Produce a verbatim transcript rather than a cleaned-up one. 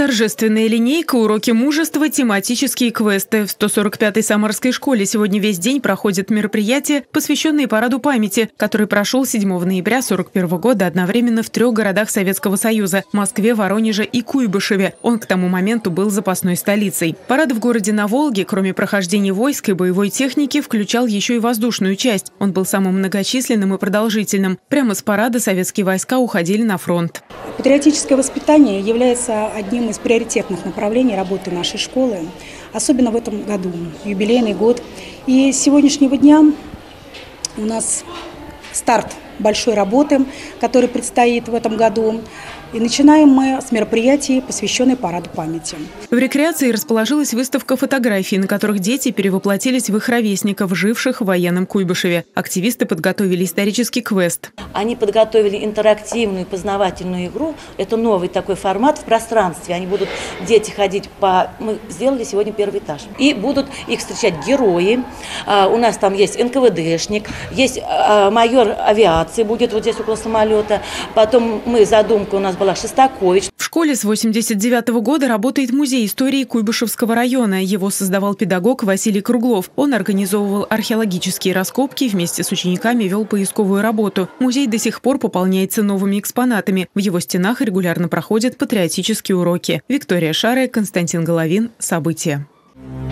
Торжественная линейка, уроки мужества, тематические квесты. В сто сорок пятой Самарской школе сегодня весь день проходят мероприятия, посвященные Параду памяти, который прошел седьмого ноября сорок первого года одновременно в трех городах Советского Союза – Москве, Воронеже и Куйбышеве. Он к тому моменту был запасной столицей. Парад в городе на Волге, кроме прохождения войск и боевой техники, включал еще и воздушную часть. Он был самым многочисленным и продолжительным. Прямо с парада советские войска уходили на фронт. Патриотическое воспитание является одним из приоритетных направлений работы нашей школы, особенно в этом году, юбилейный год. И с сегодняшнего дня у нас старт большой работы, который предстоит в этом году. И начинаем мы с мероприятий, посвященных Параду памяти. В рекреации расположилась выставка фотографий, на которых дети перевоплотились в их ровесников, живших в военном Куйбышеве. Активисты подготовили исторический квест. Они подготовили интерактивную познавательную игру. Это новый такой формат в пространстве. Они будут, дети, ходить по... Мы сделали сегодня первый этаж. И будут их встречать герои. А, у нас там есть эн ка вэ дэшник, есть а, майор авиации, будет вот здесь около самолета. Потом мы, задумка у нас была Шостакович. В школе с восемьдесят девятого года работает музей истории Куйбышевского района. Его создавал педагог Василий Круглов. Он организовывал археологические раскопки, вместе с учениками вел поисковую работу. Музей до сих пор пополняется новыми экспонатами. В его стенах регулярно проходят патриотические уроки. Виктория Шарая, Константин Головин. События.